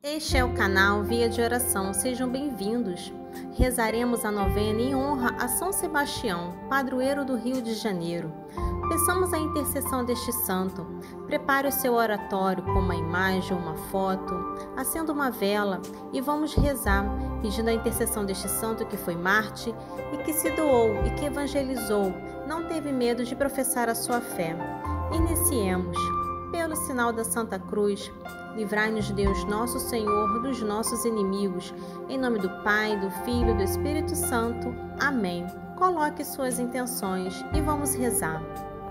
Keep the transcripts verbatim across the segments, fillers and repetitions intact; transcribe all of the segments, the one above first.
Este é o canal Via de Oração, sejam bem-vindos. Rezaremos a novena em honra a São Sebastião, padroeiro do Rio de Janeiro. Peçamos a intercessão deste santo. Prepare o seu oratório com uma imagem ou uma foto, acenda uma vela e vamos rezar, pedindo a intercessão deste santo que foi mártir e que se doou e que evangelizou, não teve medo de professar a sua fé. Iniciemos. Pelo sinal da Santa Cruz, livrai-nos Deus nosso Senhor dos nossos inimigos. Em nome do Pai, do Filho e do Espírito Santo. Amém. Coloque suas intenções e vamos rezar.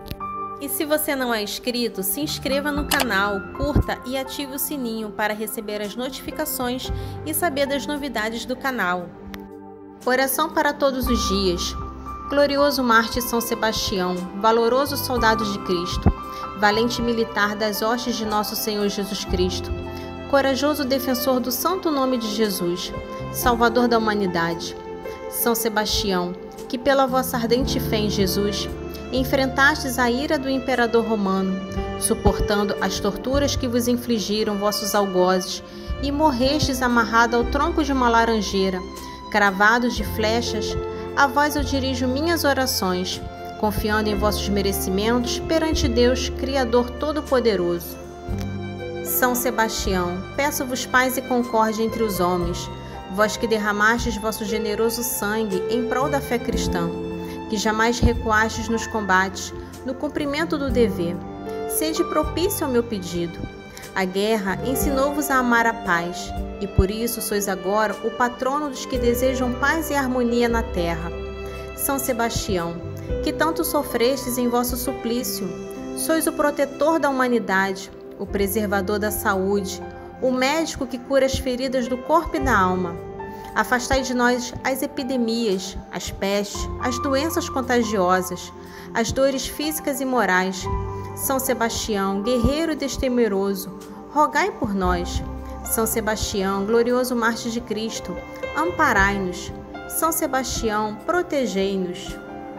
E se você não é inscrito, se inscreva no canal, curta e ative o sininho para receber as notificações e saber das novidades do canal. Oração para todos os dias. Glorioso mártir São Sebastião, valoroso soldado de Cristo, valente militar das hostes de nosso Senhor Jesus Cristo, corajoso defensor do santo nome de Jesus, Salvador da humanidade. São Sebastião, que pela vossa ardente fé em Jesus, enfrentastes a ira do imperador romano, suportando as torturas que vos infligiram vossos algozes, e morrestes amarrado ao tronco de uma laranjeira, cravados de flechas, a vós eu dirijo minhas orações, confiando em vossos merecimentos perante Deus, Criador Todo-Poderoso. São Sebastião, peço-vos paz e concórdia entre os homens, vós que derramastes vosso generoso sangue em prol da fé cristã, que jamais recuastes nos combates, no cumprimento do dever. Sede propício ao meu pedido. A guerra ensinou-vos a amar a paz, e por isso sois agora o patrono dos que desejam paz e harmonia na terra. São Sebastião, que tanto sofrestes em vosso suplício, sois o protetor da humanidade, o preservador da saúde, o médico que cura as feridas do corpo e da alma. Afastai de nós as epidemias, as pestes, as doenças contagiosas, as dores físicas e morais. São Sebastião, guerreiro e destemeroso, rogai por nós. São Sebastião, glorioso mártir de Cristo, amparai-nos. São Sebastião, protegei-nos.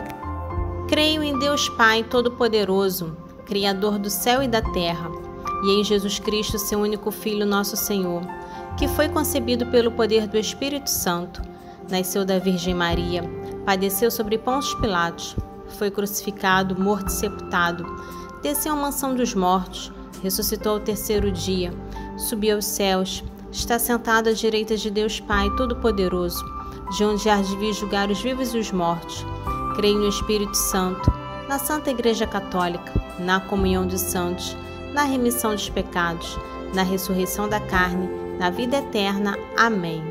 Creio em Deus Pai Todo-Poderoso, Criador do céu e da terra, e em Jesus Cristo, seu único Filho, nosso Senhor, que foi concebido pelo poder do Espírito Santo, nasceu da Virgem Maria, padeceu sobre Pôncio Pilatos, foi crucificado, morto e sepultado, desceu à mansão dos mortos, ressuscitou ao terceiro dia, subiu aos céus, está sentado à direita de Deus Pai Todo-Poderoso, de onde há de vir julgar os vivos e os mortos. Creio no Espírito Santo, na Santa Igreja Católica, na comunhão dos santos, na remissão dos pecados, na ressurreição da carne, na vida eterna. Amém.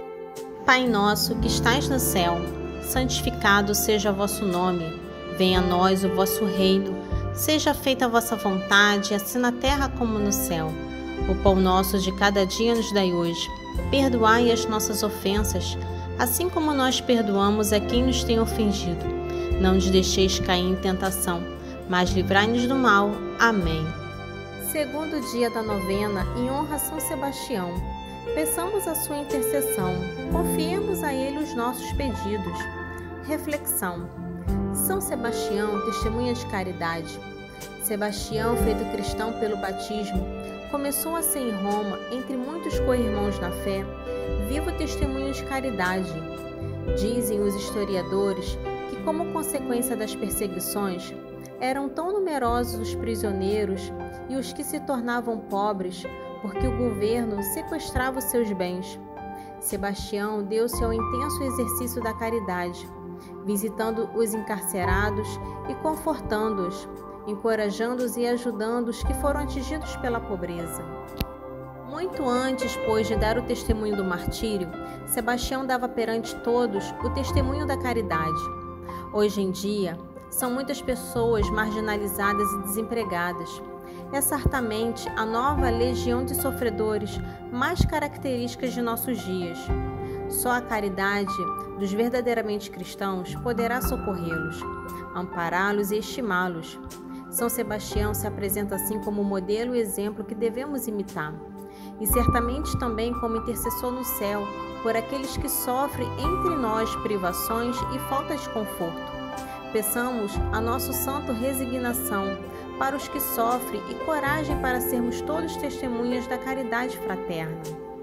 Pai nosso que estais no céu, santificado seja o vosso nome. Venha a nós o vosso reino. Seja feita a vossa vontade, assim na terra como no céu. O pão nosso de cada dia nos dai hoje. Perdoai as nossas ofensas, assim como nós perdoamos a quem nos tem ofendido. Não nos deixeis cair em tentação, mas livrai-nos do mal. Amém. Segundo dia da novena, em honra a São Sebastião. Peçamos a sua intercessão. Confiemos a ele os nossos pedidos. Reflexão. São Sebastião, testemunha de caridade. Sebastião, feito cristão pelo batismo, começou a ser em Roma, entre muitos co-irmãos na fé, vivo testemunho de caridade. Dizem os historiadores que, como consequência das perseguições, eram tão numerosos os prisioneiros e os que se tornavam pobres, porque o governo sequestrava os seus bens. Sebastião deu-se ao intenso exercício da caridade, visitando os encarcerados e confortando-os, encorajando-os e ajudando os que foram atingidos pela pobreza. Muito antes, pois, de dar o testemunho do martírio, Sebastião dava perante todos o testemunho da caridade. Hoje em dia, são muitas pessoas marginalizadas e desempregadas. É certamente a nova legião de sofredores mais características de nossos dias. Só a caridade dos verdadeiramente cristãos poderá socorrê-los, ampará-los e estimá-los. São Sebastião se apresenta assim como modelo e exemplo que devemos imitar, e certamente também como intercessor no céu por aqueles que sofrem entre nós privações e falta de conforto. Peçamos a nosso santo resignação para os que sofrem e coragem para sermos todos testemunhas da caridade fraterna.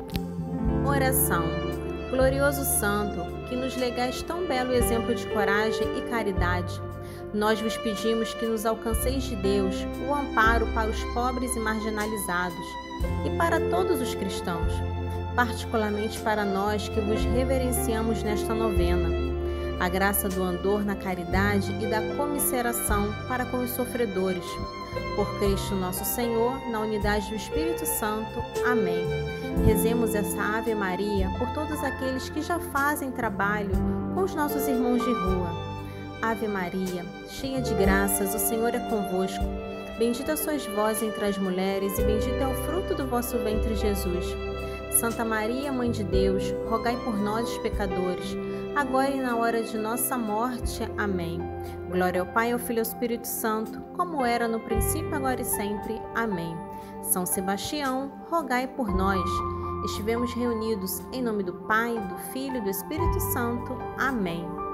Oração. Glorioso Santo, que nos legais tão belo exemplo de coragem e caridade, nós vos pedimos que nos alcanceis de Deus o amparo para os pobres e marginalizados e para todos os cristãos, particularmente para nós que vos reverenciamos nesta novena. A graça do andor na caridade e da comisseração para com os sofredores. Por Cristo nosso Senhor, na unidade do Espírito Santo. Amém. Rezemos essa Ave Maria por todos aqueles que já fazem trabalho com os nossos irmãos de rua. Ave Maria, cheia de graças, o Senhor é convosco. Bendita sois vós entre as mulheres e bendito é o fruto do vosso ventre, Jesus. Santa Maria, Mãe de Deus, rogai por nós, os pecadores, agora e na hora de nossa morte. Amém. Glória ao Pai, ao Filho e ao Espírito Santo, como era no princípio, agora e sempre. Amém. São Sebastião, rogai por nós. Estivemos reunidos em nome do Pai, do Filho e do Espírito Santo. Amém.